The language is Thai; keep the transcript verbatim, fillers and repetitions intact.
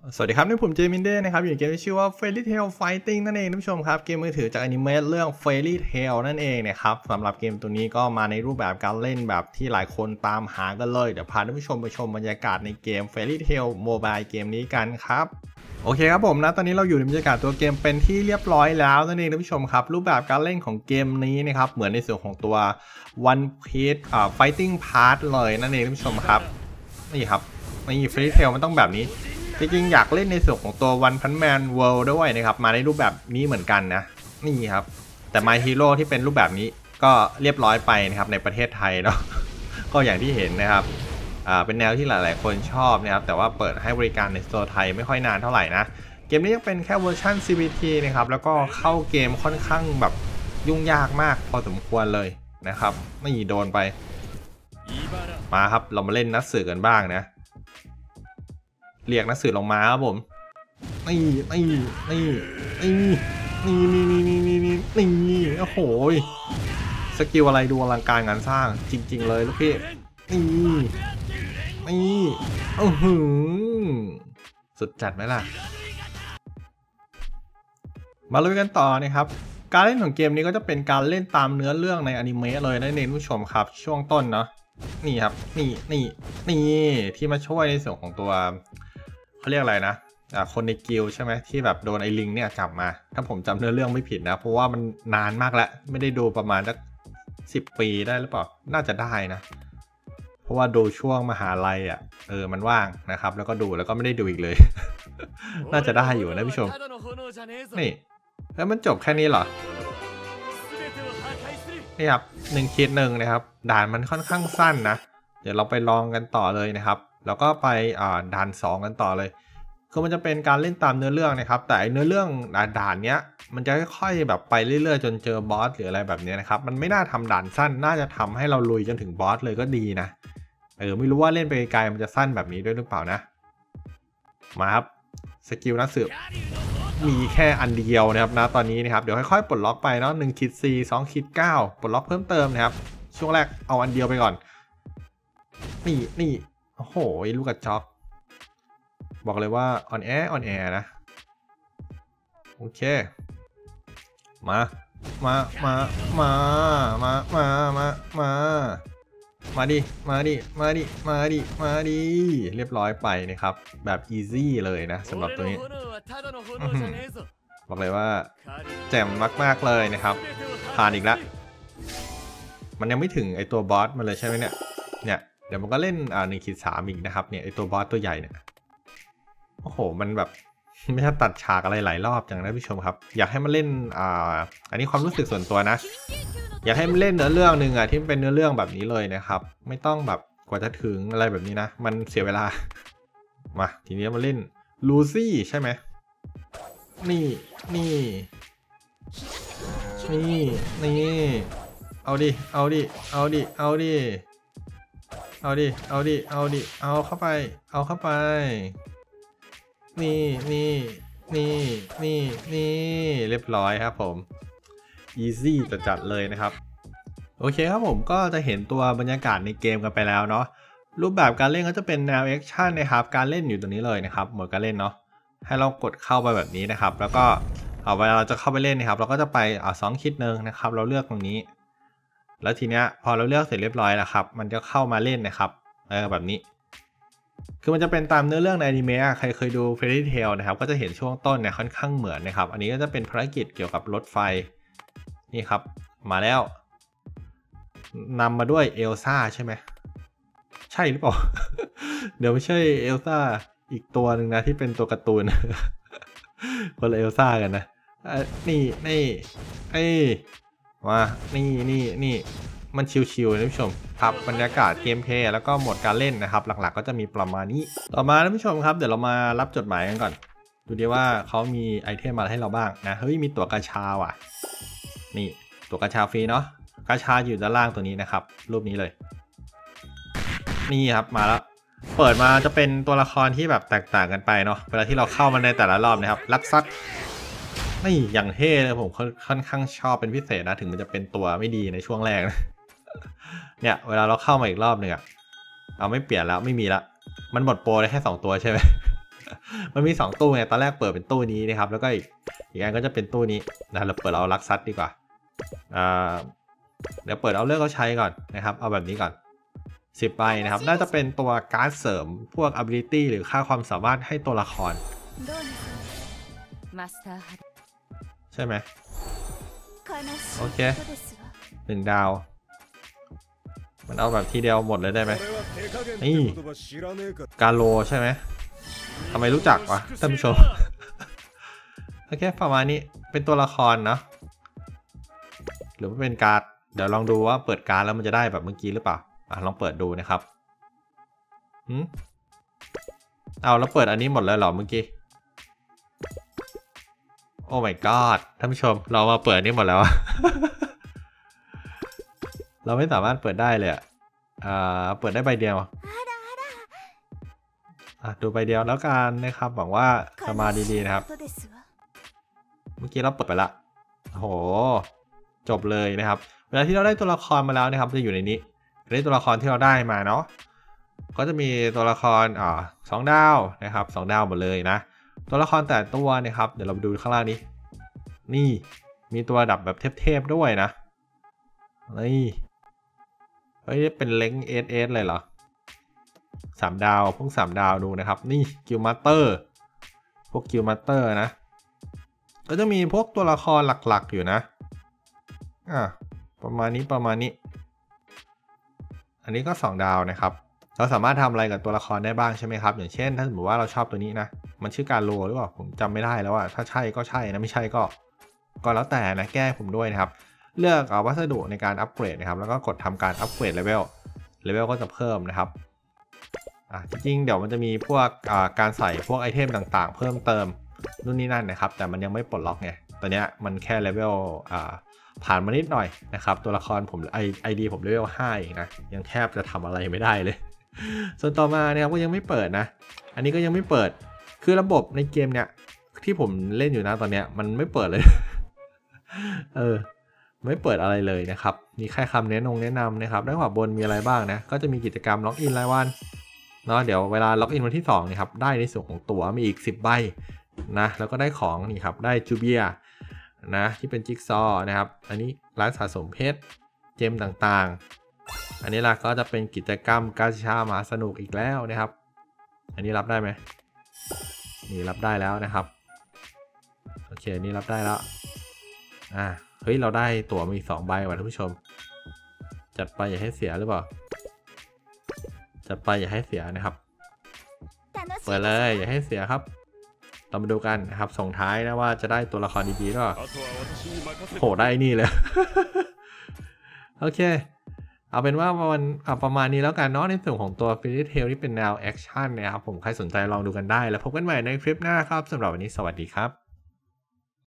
สวัสดีครับนี่ผมเจมินเด้นะครับอยู่ในเกมที่ชื่อว่า Fairy Tail Fighting นั่นเองท่านผู้ชมครับเกมมือถือจากอนิเมะเรื่อง Fairy Tail นั่นเองนะครับสำหรับเกมตัวนี้ก็มาในรูปแบบการเล่นแบบที่หลายคนตามหากันเลยเดี๋ยวพาท่านผู้ชมไปชมบรรยากาศในเกม Fairy Tail Mobile เกมนี้กันครับโอเคครับผมนะตอนนี้เราอยู่ในบรรยากาศตัวเกมเป็นที่เรียบร้อยแล้วนั่นเองท่านผู้ชมครับรูปแบบการเล่นของเกมนี้นะครับเหมือนในส่วนของตัว One Piece อ่า Fighting Part เลยนั่นเองท่านผู้ชมครับนี่ครับนี่ Fairy Tail มันต้องแบบนี้จริงๆอยากเล่นในส่วนของตัว One Punch Man World ด้วยนะครับมาในรูปแบบนี้เหมือนกันนะนี่ครับแต่ My Hero ที่เป็นรูปแบบนี้ก็เรียบร้อยไปนะครับในประเทศไทยเนาะ ก็อย่างที่เห็นนะครับอ่าเป็นแนวที่หลายๆคนชอบนะครับแต่ว่าเปิดให้บริการในสโตร์ไทยไม่ค่อยนานเท่าไหร่นะเกมนี้ยังเป็นแค่เวอร์ชัน ซี บี ที นะครับแล้วก็เข้าเกมค่อนข้างแบบยุ่งยากมากพอสมควรเลยนะครับไม่โดนไปมาครับเรามาเล่นนัดสื่อกันบ้างนะเรียกนักสืบลงมาครับผมนี่นี่นี่นี่นี่นี่นี่นี่นี่นี่นี่โอ้โหสกิลอะไรดูอลังการงานสร้างจริงๆเลยลูกพี่นี่นี่โอ้โหสุดจัดไหมล่ะมาลุยกันต่อนะครับการเล่นของเกมนี้ก็จะเป็นการเล่นตามเนื้อเรื่องในอนิเมะเลยนะเน้นผู้ชมครับช่วงต้นเนาะนี่ครับนี่นี่นี่ที่มาช่วยในส่วนของตัวเขาเรียกอะไรนะคนในกิลใช่ไหมที่แบบโดนไอ้ลิงเนี่ยจับมาถ้าผมจำเนื้อเรื่องไม่ผิดนะเพราะว่ามันนานมากแล้วไม่ได้ดูประมาณสักสิบปีได้หรือเปล่าน่าจะได้นะเพราะว่าดูช่วงมหาลัยอ่ะเออมันว่างนะครับแล้วก็ดูแล้วก็ไม่ได้ดูอีกเลย น่าจะได้อยู่นะผู้ชมนี่แล้วมันจบแค่นี้เหรอนี่ครับหนึ่งคิดหนึ่งนะครับด่านมันค่อนข้างสั้นนะเดี๋ยวเราไปลองกันต่อเลยนะครับแล้วก็ไปอ่าด่านสองกันต่อเลยคือมันจะเป็นการเล่นตามเนื้อเรื่องนะครับแต่เนื้อเรื่องด่านเนี้ยมันจะค่อยๆแบบไปเรื่อยๆจนเจอบอสหรืออะไรแบบนี้นะครับมันไม่น่าทำด่านสั้นน่าจะทำให้เราลุยจนถึงบอสเลยก็ดีนะเออไม่รู้ว่าเล่นไปไกลมันจะสั้นแบบนี้ด้วยหรือเปล่านะมาครับสกิลนักสืบมีแค่อันเดียวนะครับนะตอนนี้นะครับเดี๋ยวค่อยๆปลดล็อกไปเนาะหนึ่งขีดสี่สองขีดเก้าปลดล็อกเพิ่มเติมนะครับช่วงแรกเอาอันเดียวไปก่อนนี่นี่โอ้โหลูกกระจอกบอกเลยว่าออนแอร์ออนแอร์นะโอเคมามามามามามามามามาดิมาดิมาดิมาดิมาดิเรียบร้อยไปนะครับแบบอีซี่เลยนะสำหรับตัวนี้บอกเลยว่าแจ่มมากๆเลยนะครับผ่านอีกแล้วมันยังไม่ถึงไอตัวบอสมันเลยใช่ไหมเนี่ยเนี่ยเดี๋ยวมันก็เล่นอ่าหนึ่งขีดสามอีกนะครับเนี่ยไอตัวบอสตัวใหญ่เนี่ยโอ้โหมันแบบไม่ใช่ตัดฉากอะไรหลายรอบอย่างนั้นผู้ชมครับอยากให้มันเล่นอ่าอันนี้ความรู้สึกส่วนตัวนะอยากให้มันเล่นเนื้อเรื่องหนึ่งอะที่เป็นเนื้อเรื่องแบบนี้เลยนะครับไม่ต้องแบบกว่าจะถึงอะไรแบบนี้นะมันเสียเวลามาทีนี้มาเล่นลูซี่ใช่ไหมนี่นี่นี่นี่เอาดิเอาดิเอาดิเอาดิเอาดิเอาดิเอาดิเอาเข้าไปเอาเข้าไปนี่นี่นี่นี่นี่เรียบร้อยครับผมอีซี่จะจัดเลยนะครับโอเคครับผมก็จะเห็นตัวบรรยากาศในเกมกันไปแล้วเนาะรูปแบบการเล่นก็จะเป็นแนวแอคชั่นนะครับการเล่นอยู่ตรงนี้เลยนะครับหมดการเล่นเนาะให้เรากดเข้าไปแบบนี้นะครับแล้วก็เอาเวลาเราจะเข้าไปเล่นนะครับเราก็จะไปอ่าสองคลิกนึงนะครับเราเลือกตรงนี้แล้วทีเนี้ยพอเราเลือกเสร็จเรียบร้อยแล้วครับมันจะเข้ามาเล่นนะครับเออแบบนี้คือมันจะเป็นตามเนื้อเรื่องในอนิเมะใครเคยดู Fairy Tail นะครับก็จะเห็นช่วงต้นเนี่ยค่อนข้างเหมือนนะครับอันนี้ก็จะเป็นภารกิจเกี่ยวกับรถไฟนี่ครับมาแล้วนำมาด้วยเอลซ่าใช่ไหมใช่หรือเปล่า เดี๋ยวไม่ใช่เอลซ่าอีกตัวหนึ่งนะที่เป็นตัวการ์ตูน คนละเอลซ่ากันนะนี่นี่ไอ้มานี่นี่นี่มันชิวๆนะผู้ชมครับบรรยากาศเกมเพลย์แล้วก็โหมดการเล่นนะครับหลักๆก็จะมีประมาณนี้ต่อมาท่านผู้ชมครับเดี๋ยวเรามารับจดหมายกันก่อนดูดีว่าเขามีไอเทมมาให้เราบ้างนะเฮ้ยมีตั๋วกาชาว่ะนี่ตั๋วกาชาฟรีเนาะกาชาอยู่ด้านล่างตัวนี้นะครับรูปนี้เลยนี่ครับมาแล้วเปิดมาจะเป็นตัวละครที่แบบแตกต่างกันไปเนาะเวลาที่เราเข้ามาในแต่ละรอบนะครับลักซัดนี่อย่างเท่เลยผมค่อนข้างชอบเป็นพิเศษนะถึงมันจะเป็นตัวไม่ดีในช่วงแรกนะเนี่ยเวลาเราเข้ามาอีกรอบหนึ่งอะเอาไม่เปลี่ยนแล้วไม่มีละมันหมดโปรได้แค่สองตัวใช่ไหมมันมีสองตู้ไงตอนแรกเปิดเป็นตู้นี้นะครับแล้วก็อีกอีกอันก็จะเป็นตู้นี้นะเราเปิดเอาลักซัดดีกว่าอ่าเดี๋ยวเปิดเอาเลือกเขาใช้ก่อนนะครับเอาแบบนี้ก่อนสิบใบนะครับน่าจะเป็นตัวการ์ดเสริมพวก ability หรือค่าความสามารถให้ตัวละครใช่ไหมโอเคหนึ่งดาวมันเอาแบบทีเดียวหมดเลยได้ไหมนี่กาโลใช่ไหมทำไมรู้จักวะท่านผู้ชมโอเคประมาณนี้เป็นตัวละครเนาะหรือว่าเป็นการ์ดเดี๋ยวลองดูว่าเปิดการ์ดแล้วมันจะได้แบบเมื่อกี้หรือเปล่าอ่ะลองเปิดดูนะครับหืมเอาแล้วเปิดอันนี้หมดเลยเหรอเมื่อกี้โอ้ my god ท่านผู้ชมเรามาเปิดนี่หมดแล้ว เราไม่สามารถเปิดได้เลยอ่ะอ่าเปิดได้ใบเดียวอ่ะดูใบเดียวแล้วกันนะครับหวังว่าจะมาดีๆนะครับเมื่อกี้เราเปิดไปละโอ้โหจบเลยนะครับเวลาที่เราได้ตัวละครมาแล้วนะครับจะอยู่ในนี้ได้ตัวละครที่เราได้มาเนาะก็จะมีตัวละครอ่าสองดาวนะครับสองดาวหมดเลยนะตัวละครแต่ตัวนะครับเดี๋ยวเราไปดูข้างล่างนี้นี่มีตัวดับแบบเทพๆด้วยนะนี่เฮ้ยเป็นเล้งเอสเอสเลยเหรอสามดาวพวกสามดาวดูนะครับนี่กิลมาสเตอร์พวกกิลมาสเตอร์นะก็จะมีพวกตัวละครหลักๆอยู่นะอ่ะประมาณนี้ประมาณนี้อันนี้ก็สองดาวนะครับเราสามารถทำอะไรกับตัวละครได้บ้างใช่ไหมครับอย่างเช่นถ้าสมมติว่าเราชอบตัวนี้นะมันชื่อการโลหรือเปล่าผมจำไม่ได้แล้วอะถ้าใช่ก็ใช่นะไม่ใช่ก็ก็แล้วแต่นะแก้ผมด้วยนะครับเลือกเอาวัสดุในการอัปเกรดนะครับแล้วก็กดทำการอัปเกรดเลเวลเลเวลก็จะเพิ่มนะครับอ่ะจริงๆเดี๋ยวมันจะมีพวกอ่าการใส่พวกไอเทมต่างๆเพิ่มเติมนู่นนี่นั่นนะครับแต่มันยังไม่ปลดล็อกไงตอนนี้มันแค่เลเวลอ่าผ่านมานิดหน่อยนะครับตัวละครผมไอไอดีผมเลเวลห้าเองนะยังแทบจะทำอะไรไม่ได้เลยส่วนต่อมาเนี่ยก็ยังไม่เปิดนะอันนี้ก็ยังไม่เปิดคือระบบในเกมเนี่ยที่ผมเล่นอยู่นะตอนเนี้ยมันไม่เปิดเลย เออไม่เปิดอะไรเลยนะครับมีแค่คำแนะนงแนะนำนะครับด้านขวาบนมีอะไรบ้างนะก็จะมีกิจกรรมล็อกอินรายวันเนาะเดี๋ยวเวลาล็อกอินวันที่สองนี่ครับได้ในส่วนของตั๋วมีอีกสิบใบนะแล้วก็ได้ของนี่ครับได้จูเบียนะที่เป็นจิ๊กซอนะครับอันนี้ร้านสะสมเพชรเจมต่างๆอันนี้ล่ะก็จะเป็นกิจกรรมกาชามาสนุกอีกแล้วนะครับอันนี้รับได้ไหมนี่รับได้แล้วนะครับโอเคนี่รับได้แล้วอ่าเฮ้ยเราได้ตั๋วมีสองใบว่ะท่านผู้ชมจัดไปอย่าให้เสียหรือเปล่าจัดไปอย่าให้เสียนะครับเปิดเลยอย่าให้เสียครับเรามาดูกันนะครับส่งท้ายนะว่าจะได้ตัวละครดีๆหรือเปล่าโหได้นี่เลย โอเคเอาเป็นว่าวันประมาณนี้แล้วกันเนาะในส่วนของตัว Fairy Tail ที่เป็นแนวแอคชั่นนะครับผมใครสนใจลองดูกันได้แล้วพบกันใหม่ในคลิปหน้าครับสำหรับวันนี้สวัสดีครับ